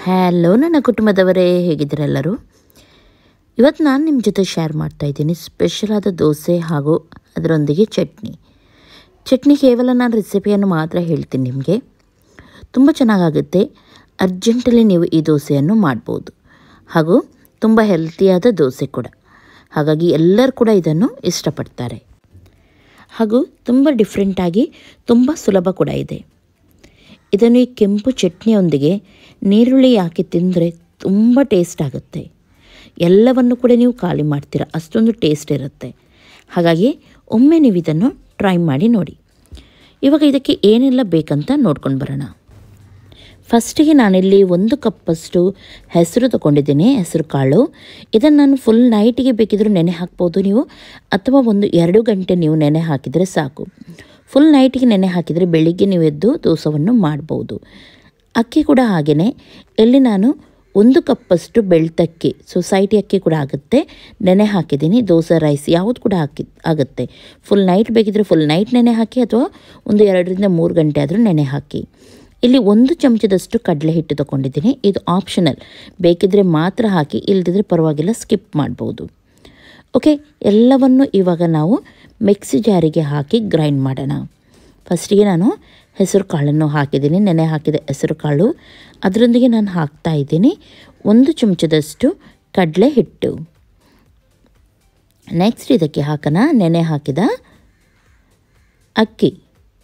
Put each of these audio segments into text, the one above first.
Hello ನನ್ನ ಕುಟುಂಬದವರೇ, ಹೇಗಿದ್ದೀರೆಲ್ಲರೂ? ಇವತ್ತು ನಾನು ನಿಮ್ಮ ಜೊತೆ ಶೇರ್ ಮಾಡ್ತಾ ಇದ್ದೀನಿ ಸ್ಪೆಷಲ್ ಆದ ದೋಸೆ ಹಾಗೂ ಅದರೊಂದಿಗೆ ಚಟ್ನಿ ಕೇವಲ ನಾನು ರೆಸಿಪಿಯನ್ನು ಮಾತ್ರ ಹೇಳ್ತೀನಿ. ನಿಮಗೆ ತುಂಬ ಚೆನ್ನಾಗಾಗುತ್ತೆ. ಅರ್ಜೆಂಟಲ್ಲಿ ನೀವು ಈ ದೋಸೆಯನ್ನು ಮಾಡ್ಬೋದು ಹಾಗೂ ತುಂಬ ಹೆಲ್ತಿಯಾದ ದೋಸೆ ಕೂಡ. ಹಾಗಾಗಿ ಎಲ್ಲರೂ ಕೂಡ ಇದನ್ನು ಇಷ್ಟಪಡ್ತಾರೆ ಹಾಗೂ ತುಂಬ ಡಿಫ್ರೆಂಟಾಗಿ ತುಂಬ ಸುಲಭ ಕೂಡ ಇದೆ. ಇದನ್ನು ಈ ಕೆಂಪು ಚಟ್ನಿಯೊಂದಿಗೆ ನೀರುಳ್ಳಿ ಹಾಕಿ ತಿಂದರೆ ತುಂಬ ಟೇಸ್ಟ್ ಆಗುತ್ತೆ. ಎಲ್ಲವನ್ನು ಕೂಡ ನೀವು ಖಾಲಿ ಮಾಡ್ತೀರಾ, ಅಷ್ಟೊಂದು ಟೇಸ್ಟ್ ಇರುತ್ತೆ. ಹಾಗಾಗಿ ಒಮ್ಮೆ ನೀವು ಇದನ್ನು ಟ್ರೈ ಮಾಡಿ ನೋಡಿ. ಇವಾಗ ಇದಕ್ಕೆ ಏನೆಲ್ಲ ಬೇಕಂತ ನೋಡ್ಕೊಂಡು ಬರೋಣ. ಫಸ್ಟಿಗೆ ನಾನಿಲ್ಲಿ 1 ಕಪ್ಪಷ್ಟು ಹೆಸರು ತೊಗೊಂಡಿದ್ದೀನಿ, ಹೆಸರು ಕಾಳು. ಇದನ್ನು ನಾನು ಫುಲ್ ನೈಟಿಗೆ ಬೇಕಿದ್ರೂ ನೆನೆ ಹಾಕ್ಬೋದು ನೀವು, ಅಥವಾ 1-2 ಗಂಟೆ ನೀವು ನೆನೆ ಹಾಕಿದರೆ ಸಾಕು. ಫುಲ್ ನೈಟಿಗೆ ನೆನೆ ಹಾಕಿದರೆ ಬೆಳಿಗ್ಗೆ ನೀವು ಎದ್ದು ದೋಸೆಯನ್ನು ಮಾಡ್ಬೋದು. ಅಕ್ಕಿ ಕೂಡ ಹಾಗೆಯೇ, ಇಲ್ಲಿ ನಾನು 1 ಕಪ್ಪಷ್ಟು ಬೆಳ್ತಕ್ಕಿ, ಸೊಸೈಟಿ ಅಕ್ಕಿ ಕೂಡ ಆಗುತ್ತೆ, ನೆನೆ ಹಾಕಿದ್ದೀನಿ. ದೋಸೆ ರೈಸ್ ಯಾವುದು ಕೂಡ ಆಗುತ್ತೆ. ಫುಲ್ ನೈಟ್ ಬೇಕಿದ್ರೆ ಫುಲ್ ನೈಟ್ ನೆನೆ ಹಾಕಿ, ಅಥವಾ 2-3 ಗಂಟೆ ಆದರೂ ನೆನೆ ಹಾಕಿ. ಇಲ್ಲಿ 1 ಚಮಚದಷ್ಟು ಕಡಲೆ ಹಿಟ್ಟು ತೊಗೊಂಡಿದ್ದೀನಿ. ಇದು ಆಪ್ಷನಲ್, ಬೇಕಿದ್ರೆ ಮಾತ್ರ ಹಾಕಿ, ಇಲ್ಲದಿದ್ದರೆ ಪರವಾಗಿಲ್ಲ, ಸ್ಕಿಪ್ ಮಾಡ್ಬೋದು. ಓಕೆ, ಎಲ್ಲವನ್ನು ಇವಾಗ ನಾವು ಮಿಕ್ಸಿ ಜಾರಿಗೆ ಹಾಕಿ ಗ್ರೈಂಡ್ ಮಾಡೋಣ. ಫಸ್ಟಿಗೆ ನಾನು ಹೆಸರು ಕಾಳನ್ನು ಹಾಕಿದ್ದೀನಿ, ನೆನೆ ಹಾಕಿದ ಹೆಸರು ಕಾಳು. ಅದರೊಂದಿಗೆ ನಾನು ಹಾಕ್ತಾ ಇದ್ದೀನಿ 1 ಚಮಚದಷ್ಟು ಕಡಲೆ ಹಿಟ್ಟು. ನೆಕ್ಸ್ಟ್ ಇದಕ್ಕೆ ಹಾಕೋಣ ನೆನೆ ಹಾಕಿದ ಅಕ್ಕಿ.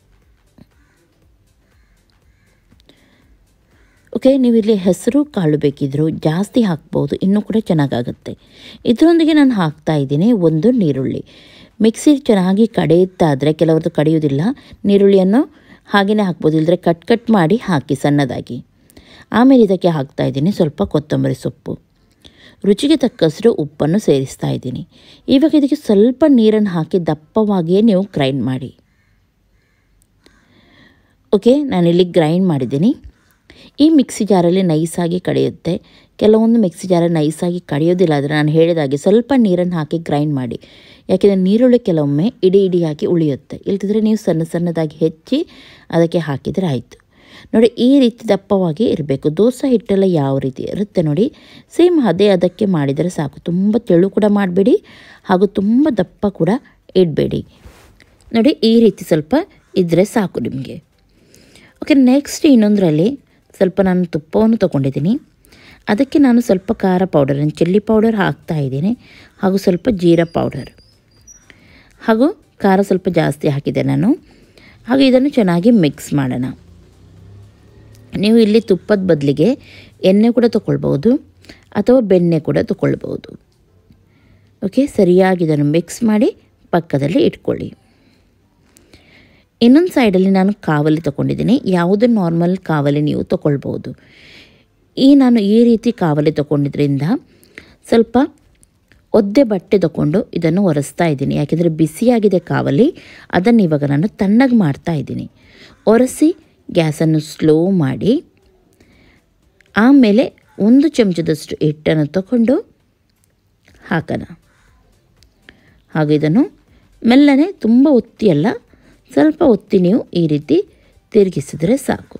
ಓಕೆ, ನೀವು ಇಲ್ಲಿ ಹೆಸರು ಕಾಳು ಬೇಕಿದ್ದರೂ ಜಾಸ್ತಿ ಹಾಕ್ಬೋದು, ಇನ್ನೂ ಕೂಡ ಚೆನ್ನಾಗಾಗುತ್ತೆ. ಇದರೊಂದಿಗೆ ನಾನು ಹಾಕ್ತಾ ಇದ್ದೀನಿ 1 ನೀರುಳ್ಳಿ. ಮಿಕ್ಸಿ ಚೆನ್ನಾಗಿ ಕಡೆಯುತ್ತಾದರೆ, ಕೆಲವರದ್ದು ಕಡಿಯೋದಿಲ್ಲ, ನೀರುಳ್ಳಿಯನ್ನು ಹಾಗೆಯೇ ಹಾಕ್ಬೋದು, ಇಲ್ಲದ್ರೆ ಕಟ್ ಮಾಡಿ ಹಾಕಿ ಸಣ್ಣದಾಗಿ. ಆಮೇಲೆ ಇದಕ್ಕೆ ಹಾಕ್ತಾ ಇದ್ದೀನಿ ಸ್ವಲ್ಪ ಕೊತ್ತಂಬರಿ ಸೊಪ್ಪು, ರುಚಿಗೆ ತಕ್ಕಷ್ಟು ಉಪ್ಪನ್ನು ಸೇರಿಸ್ತಾ ಇದ್ದೀನಿ. ಇವಾಗ ಇದಕ್ಕೆ ಸ್ವಲ್ಪ ನೀರನ್ನು ಹಾಕಿ ದಪ್ಪವಾಗಿಯೇ ನೀವು ಗ್ರೈಂಡ್ ಮಾಡಿ. ಓಕೆ, ನಾನಿಲ್ಲಿ ಗ್ರೈಂಡ್ ಮಾಡಿದ್ದೀನಿ. ಈ ಮಿಕ್ಸಿ ಜಾರಲ್ಲಿ ನೈಸಾಗಿ ಕಡಿಯುತ್ತೆ, ಕೆಲವೊಂದು ಮಿಕ್ಸಿ ಜಾರಲ್ಲಿ ನೈಸಾಗಿ ಕಡಿಯೋದಿಲ್ಲ. ಆದರೆ ನಾನು ಹೇಳಿದಾಗೆ ಸ್ವಲ್ಪ ನೀರನ್ನು ಹಾಕಿ ಗ್ರೈಂಡ್ ಮಾಡಿ, ಯಾಕೆಂದರೆ ನೀರುಳ್ಳಿ ಕೆಲವೊಮ್ಮೆ ಇಡಿ ಹಾಕಿ ಉಳಿಯುತ್ತೆ. ಇಲ್ದಿದ್ರೆ ನೀವು ಸಣ್ಣದಾಗಿ ಹೆಚ್ಚಿ ಅದಕ್ಕೆ ಹಾಕಿದರೆ ಆಯಿತು. ನೋಡಿ, ಈ ರೀತಿ ದಪ್ಪವಾಗಿ ಇರಬೇಕು. ದೋಸೆ ಹಿಟ್ಟೆಲ್ಲ ಯಾವ ರೀತಿ ಇರುತ್ತೆ ನೋಡಿ, ಸೇಮ್ ಅದೇ ಅದಕ್ಕೆ ಮಾಡಿದರೆ ಸಾಕು. ತುಂಬ ತೆಳು ಕೂಡ ಮಾಡಬೇಡಿ ಹಾಗೂ ತುಂಬ ದಪ್ಪ ಕೂಡ ಇಡಬೇಡಿ. ನೋಡಿ, ಈ ರೀತಿ ಸ್ವಲ್ಪ ಇದ್ದರೆ ಸಾಕು ನಿಮಗೆ. ಓಕೆ, ನೆಕ್ಸ್ಟ್ ಇನ್ನೊಂದರಲ್ಲಿ ಸ್ವಲ್ಪ ನಾನು ತುಪ್ಪವನ್ನು ತೊಗೊಂಡಿದ್ದೀನಿ. ಅದಕ್ಕೆ ನಾನು ಸ್ವಲ್ಪ ಖಾರ ಪೌಡರ್, ಚಿಲ್ಲಿ ಪೌಡರ್ ಹಾಕ್ತಾ ಇದ್ದೀನಿ, ಹಾಗೂ ಸ್ವಲ್ಪ ಜೀರಾ ಪೌಡರ್, ಹಾಗೂ ಖಾರ ಸ್ವಲ್ಪ ಜಾಸ್ತಿ ಹಾಕಿದೆ ನಾನು. ಹಾಗೆ ಇದನ್ನು ಚೆನ್ನಾಗಿ ಮಿಕ್ಸ್ ಮಾಡೋಣ. ನೀವು ಇಲ್ಲಿ ತುಪ್ಪದ ಬದಲಿಗೆ ಎಣ್ಣೆ ಕೂಡ ತೊಗೊಳ್ಬೋದು, ಅಥವಾ ಬೆಣ್ಣೆ ಕೂಡ ತೊಗೊಳ್ಬೋದು. ಓಕೆ, ಸರಿಯಾಗಿ ಇದನ್ನು ಮಿಕ್ಸ್ ಮಾಡಿ ಪಕ್ಕದಲ್ಲಿ ಇಟ್ಕೊಳ್ಳಿ. ಇನ್ನೊಂದು ಸೈಡಲ್ಲಿ ನಾನು ಕಾವಲಿ ತೊಗೊಂಡಿದ್ದೀನಿ. ಯಾವುದೇ ನಾರ್ಮಲ್ ಕಾವಲಿ ನೀವು ತೊಗೊಳ್ಬೋದು. ನಾನು ಈ ರೀತಿ ಕಾವಲಿ ತೊಗೊಂಡಿದ್ರಿಂದ ಸ್ವಲ್ಪ ಒದ್ದೆ ಬಟ್ಟೆ ತೊಗೊಂಡು ಇದನ್ನು ಒರೆಸ್ತಾ ಇದ್ದೀನಿ, ಯಾಕೆಂದರೆ ಬಿಸಿಯಾಗಿದೆ ಕಾವಲಿ. ಅದನ್ನು ಇವಾಗ ನಾನು ತಣ್ಣಗೆ ಮಾಡ್ತಾ ಇದ್ದೀನಿ. ಒರೆಸಿ ಗ್ಯಾಸನ್ನು ಸ್ಲೋ ಮಾಡಿ, ಆಮೇಲೆ 1 ಚಮಚದಷ್ಟು ಹಿಟ್ಟನ್ನು ತಗೊಂಡು ಹಾಕೋಣ. ಹಾಗೂ ಇದನ್ನು ಮೆಲ್ಲನೆ, ತುಂಬ ಒತ್ತಿಯಲ್ಲ, ಸ್ವಲ್ಪ ಒತ್ತಿ ನೀವು ಈ ರೀತಿ ತಿರುಗಿಸಿದರೆ ಸಾಕು.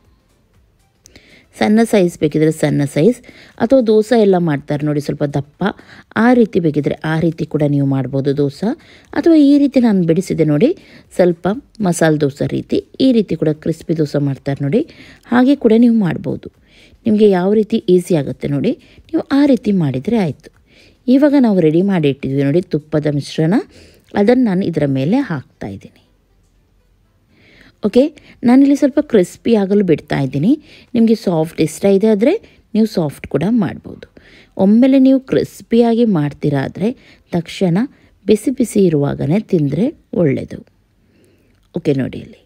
ಸಣ್ಣ ಸೈಜ್ ಬೇಕಿದ್ರೆ ಸಣ್ಣ ಸೈಜ್, ಅಥವಾ ದೋಸೆ ಎಲ್ಲ ಮಾಡ್ತಾರೆ ನೋಡಿ ಸ್ವಲ್ಪ ದಪ್ಪ, ಆ ರೀತಿ ಬೇಕಿದ್ರೆ ಆ ರೀತಿ ಕೂಡ ನೀವು ಮಾಡ್ಬೋದು ದೋಸೆ. ಅಥವಾ ಈ ರೀತಿ ನಾನು ಬಿಡಿಸಿದೆ ನೋಡಿ, ಸ್ವಲ್ಪ ಮಸಾಲೆ ದೋಸೆ ರೀತಿ, ಈ ರೀತಿ ಕೂಡ ಕ್ರಿಸ್ಪಿ ದೋಸೆ ಮಾಡ್ತಾರೆ ನೋಡಿ, ಹಾಗೆ ಕೂಡ ನೀವು ಮಾಡ್ಬೋದು. ನಿಮಗೆ ಯಾವ ರೀತಿ ಈಸಿ ಆಗುತ್ತೆ ನೋಡಿ, ನೀವು ಆ ರೀತಿ ಮಾಡಿದರೆ ಆಯಿತು. ಇವಾಗ ನಾವು ರೆಡಿ ಮಾಡಿ ಇಟ್ಟಿದ್ವಿ ನೋಡಿ ತುಪ್ಪದ ಮಿಶ್ರಣ, ಅದನ್ನು ನಾನು ಇದರ ಮೇಲೆ ಹಾಕ್ತಾ ಇದ್ದೀನಿ. ಓಕೆ, ನಾನಿಲ್ಲಿ ಸ್ವಲ್ಪ ಕ್ರಿಸ್ಪಿ ಆಗಲು ಬಿಡ್ತಾ ಇದ್ದೀನಿ. ನಿಮಗೆ ಸಾಫ್ಟ್ ಇಷ್ಟ ಇದೆ ಆದರೆ ನೀವು ಸಾಫ್ಟ್ ಕೂಡ ಮಾಡ್ಬೋದು. ಒಮ್ಮೆಲೆ ನೀವು ಕ್ರಿಸ್ಪಿಯಾಗಿ ಮಾಡ್ತೀರಾ ಆದರೆ ತಕ್ಷಣ ಬಿಸಿ ಇರುವಾಗಲೇ ತಿಂದರೆ ಒಳ್ಳೆಯದು. ಓಕೆ, ನೋಡಿ ಇಲ್ಲಿ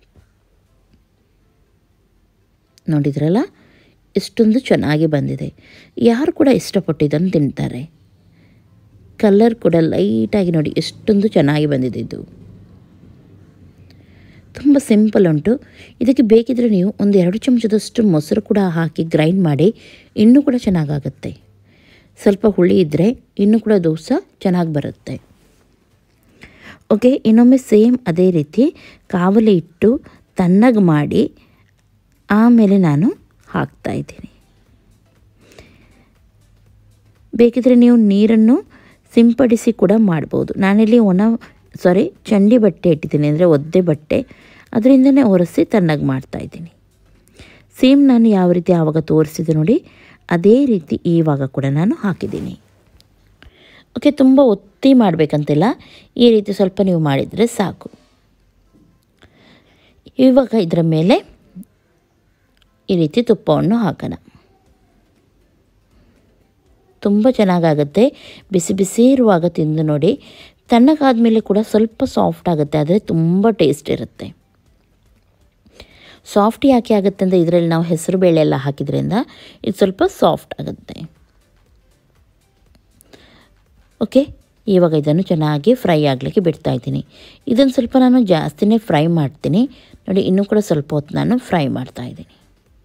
ನೋಡಿದ್ರಲ್ಲ, ಎಷ್ಟೊಂದು ಚೆನ್ನಾಗಿ ಬಂದಿದೆ. ಯಾರು ಕೂಡ ಇಷ್ಟಪಟ್ಟು ಇದನ್ನು ತಿಂತಾರೆ. ಕಲರ್ ಕೂಡ ಲೈಟಾಗಿ ನೋಡಿ, ಎಷ್ಟೊಂದು ಚೆನ್ನಾಗಿ ಬಂದಿದೆ. ಇದು ತುಂಬ ಸಿಂಪಲ್ ಉಂಟು. ಇದಕ್ಕೆ ಬೇಕಿದ್ರೆ ನೀವು 1-2 ಚಮಚದಷ್ಟು ಮೊಸರು ಕೂಡ ಹಾಕಿ ಗ್ರೈಂಡ್ ಮಾಡಿ, ಇನ್ನೂ ಕೂಡ ಚೆನ್ನಾಗಾಗುತ್ತೆ. ಸ್ವಲ್ಪ ಹುಳಿ ಇದ್ದರೆ ಇನ್ನೂ ಕೂಡ ದೋಸೆ ಚೆನ್ನಾಗಿ ಬರುತ್ತೆ. ಓಕೆ, ಇನ್ನೊಮ್ಮೆ ಸೇಮ್ ಅದೇ ರೀತಿ ಕಾವಲಿ ಇಟ್ಟು ತಣ್ಣಗೆ ಮಾಡಿ ಆಮೇಲೆ ನಾನು ಹಾಕ್ತಾ ಇದ್ದೀನಿ. ಬೇಕಿದ್ರೆ ನೀವು ನೀರನ್ನು ಸಿಂಪಡಿಸಿ ಕೂಡ ಮಾಡ್ಬೋದು. ನಾನಿಲ್ಲಿ ಚಂಡಿ ಬಟ್ಟೆ ಇಟ್ಟಿದ್ದೀನಿ, ಅಂದರೆ ಒದ್ದೆ ಬಟ್ಟೆ, ಅದರಿಂದನೇ ಒರೆಸಿ ತಣ್ಣಗೆ ಮಾಡ್ತಾಯಿದ್ದೀನಿ. ಸೇಮ್ ನಾನು ಯಾವ ರೀತಿ ಆವಾಗ ತೋರಿಸಿದೆ ನೋಡಿ, ಅದೇ ರೀತಿ ಇವಾಗ ಕೂಡ ನಾನು ಹಾಕಿದ್ದೀನಿ. ಓಕೆ, ತುಂಬ ಒತ್ತಿ ಮಾಡಬೇಕಂತಿಲ್ಲ, ಈ ರೀತಿ ಸ್ವಲ್ಪ ನೀವು ಮಾಡಿದರೆ ಸಾಕು. ಇವಾಗ ಇದರ ಮೇಲೆ ಈ ರೀತಿ ತುಪ್ಪವನ್ನು ಹಾಕೋಣ. ತುಂಬ ಚೆನ್ನಾಗಾಗುತ್ತೆ. ಬಿಸಿ ಬಿಸಿ ಇರುವಾಗ ತಿಂದು ನೋಡಿ. ತಣ್ಣಗಾದ ಮೇಲೆ ಕೂಡ ಸ್ವಲ್ಪ ಸಾಫ್ಟ್ ಆಗುತ್ತೆ, ಆದರೆ ತುಂಬ ಟೇಸ್ಟ್ ಇರುತ್ತೆ. ಸಾಫ್ಟ್ ಯಾಕೆ ಆಗುತ್ತೆ ಅಂದರೆ ಇದರಲ್ಲಿ ನಾವು ಹೆಸರು ಬೇಳೆ ಎಲ್ಲ ಹಾಕಿದ್ರಿಂದ ಇದು ಸ್ವಲ್ಪ ಸಾಫ್ಟ್ ಆಗುತ್ತೆ. ಓಕೆ, ಇವಾಗ ಇದನ್ನು ಚೆನ್ನಾಗಿ ಫ್ರೈ ಆಗಲಿಕ್ಕೆ ಬಿಡ್ತಾಯಿದ್ದೀನಿ. ಇದನ್ನು ಸ್ವಲ್ಪ ನಾನು ಜಾಸ್ತಿನೇ ಫ್ರೈ ಮಾಡ್ತೀನಿ ನೋಡಿ. ಇನ್ನೂ ಕೂಡ ಸ್ವಲ್ಪ ಹೊತ್ತು ನಾನು ಫ್ರೈ ಮಾಡ್ತಾಯಿದ್ದೀನಿ.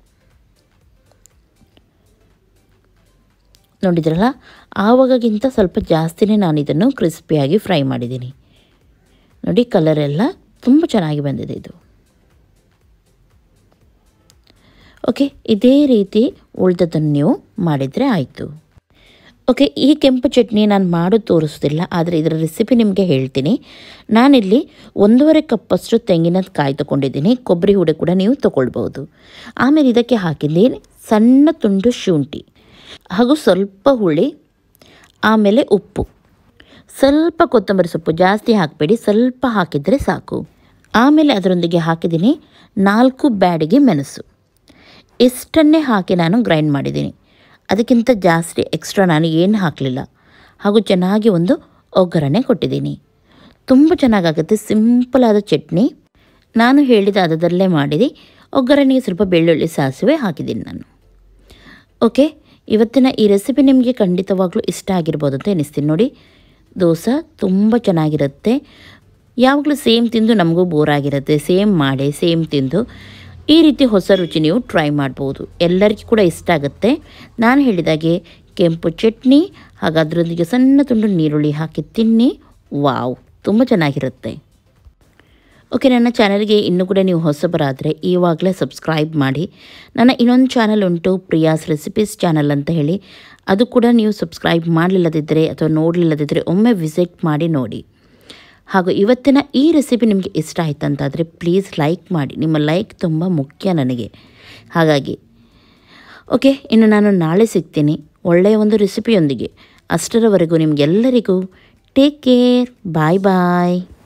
ನೋಡಿದ್ರಲ್ಲ, ಆವಾಗಕ್ಕಿಂತ ಸ್ವಲ್ಪ ಜಾಸ್ತಿನೇ ನಾನು ಇದನ್ನು ಕ್ರಿಸ್ಪಿಯಾಗಿ ಫ್ರೈ ಮಾಡಿದ್ದೀನಿ ನೋಡಿ. ಕಲರ್ ಎಲ್ಲ ತುಂಬ ಚೆನ್ನಾಗಿ ಬಂದಿದೆ ಇದು. ಓಕೆ, ಇದೇ ರೀತಿ ಉಳಿದದನ್ನು ನೀವು ಮಾಡಿದರೆ ಆಯಿತು. ಓಕೆ, ಈ ಕೆಂಪು ಚಟ್ನಿ ನಾನು ಮಾಡೋದು ತೋರಿಸೋದಿಲ್ಲ, ಆದರೆ ಇದರ ರೆಸಿಪಿ ನಿಮಗೆ ಹೇಳ್ತೀನಿ. ನಾನಿಲ್ಲಿ 1.5 ಕಪ್ಪಷ್ಟು ತೆಂಗಿನಕಾಯಿ ತೊಗೊಂಡಿದ್ದೀನಿ. ಕೊಬ್ಬರಿ ಹುಡಿ ಕೂಡ ನೀವು ತೊಗೊಳ್ಬೋದು. ಆಮೇಲೆ ಇದಕ್ಕೆ ಹಾಕಿದ್ದೀನಿ ಸಣ್ಣ ತುಂಡು ಶುಂಠಿ ಹಾಗೂ ಸ್ವಲ್ಪ ಹುಳಿ, ಆಮೇಲೆ ಉಪ್ಪು, ಸ್ವಲ್ಪ ಕೊತ್ತಂಬರಿ ಸೊಪ್ಪು, ಜಾಸ್ತಿ ಹಾಕಬೇಡಿ, ಸ್ವಲ್ಪ ಹಾಕಿದರೆ ಸಾಕು. ಆಮೇಲೆ ಅದರೊಂದಿಗೆ ಹಾಕಿದ್ದೀನಿ 4 ಬ್ಯಾಡಿಗೆ ಮೆಣಸು. ಇಷ್ಟನ್ನೇ ಹಾಕಿ ನಾನು ಗ್ರೈಂಡ್ ಮಾಡಿದ್ದೀನಿ. ಅದಕ್ಕಿಂತ ಜಾಸ್ತಿ ಎಕ್ಸ್ಟ್ರಾ ನಾನು ಏನು ಹಾಕಲಿಲ್ಲ. ಹಾಗೂ ಚೆನ್ನಾಗಿ ಒಂದು ಒಗ್ಗರಣೆ ಕೊಟ್ಟಿದ್ದೀನಿ. ತುಂಬ ಚೆನ್ನಾಗಾಗುತ್ತೆ, ಸಿಂಪಲಾದ ಚಟ್ನಿ. ನಾನು ಹೇಳಿದ ಅದರಲ್ಲೇ ಮಾಡಿದೆ. ಒಗ್ಗರಣೆಗೆ ಸ್ವಲ್ಪ ಬೆಳ್ಳುಳ್ಳಿ, ಸಾಸಿವೆ ಹಾಕಿದ್ದೀನಿ ನಾನು. ಓಕೆ, ಇವತ್ತಿನ ಈ ರೆಸಿಪಿ ನಿಮಗೆ ಖಂಡಿತವಾಗ್ಲೂ ಇಷ್ಟ ಆಗಿರ್ಬೋದು ಅಂತ ಎನಿಸ್ತೀನಿ ನೋಡಿ. ದೋಸೆ ತುಂಬ ಚೆನ್ನಾಗಿರುತ್ತೆ. ಯಾವಾಗಲೂ ಸೇಮ್ ತಿಂದು ನಮಗೂ ಬೋರ್ ಆಗಿರುತ್ತೆ. ಸೇಮ್ ಮಾಡಿ ಸೇಮ್ ತಿಂದು ಈ ರೀತಿ ಹೊಸ ರುಚಿ ನೀವು ಟ್ರೈ ಮಾಡ್ಬೋದು. ಎಲ್ಲರಿಗೂ ಕೂಡ ಇಷ್ಟ ಆಗುತ್ತೆ. ನಾನು ಹೇಳಿದಾಗೆ ಕೆಂಪು ಚಟ್ನಿ ಹಾಗೂ ಅದರೊಂದಿಗೆ ಸಣ್ಣ ತುಂಡು ನೀರುಳ್ಳಿ ಹಾಕಿ ತಿನ್ನಿ. ವಾವ್, ತುಂಬ ಚೆನ್ನಾಗಿರುತ್ತೆ. ಓಕೆ, ನನ್ನ ಚಾನಲ್ಗೆ ಇನ್ನೂ ಕೂಡ ನೀವು ಹೊಸಬರಾದರೆ ಇವಾಗಲೇ ಸಬ್ಸ್ಕ್ರೈಬ್ ಮಾಡಿ. ನನ್ನ ಇನ್ನೊಂದು ಚಾನಲ್ ಉಂಟು, ಪ್ರಿಯಾಸ್ ರೆಸಿಪೀಸ್ ಚಾನಲ್ ಅಂತ ಹೇಳಿ. ಅದು ಕೂಡ ನೀವು ಸಬ್ಸ್ಕ್ರೈಬ್ ಮಾಡಲಿಲ್ಲದಿದ್ದರೆ ಅಥವಾ ನೋಡಲಿಲ್ಲದಿದ್ದರೆ ಒಮ್ಮೆ ವಿಸಿಟ್ ಮಾಡಿ ನೋಡಿ. ಹಾಗೂ ಇವತ್ತಿನ ಈ ರೆಸಿಪಿ ನಿಮಗೆ ಇಷ್ಟ ಆಯ್ತು ಅಂತಾದರೆ ಪ್ಲೀಸ್ ಲೈಕ್ ಮಾಡಿ. ನಿಮ್ಮ ಲೈಕ್ ತುಂಬ ಮುಖ್ಯ ನನಗೆ. ಹಾಗಾಗಿ ಓಕೆ, ಇನ್ನು ನಾನು ನಾಳೆ ಸಿಗ್ತೀನಿ ಒಳ್ಳೆಯ ಒಂದು ರೆಸಿಪಿಯೊಂದಿಗೆ. ಅಷ್ಟರವರೆಗೂ ನಿಮಗೆಲ್ಲರಿಗೂ ಟೇಕ್ ಕೇರ್. ಬಾಯ್ ಬಾಯ್.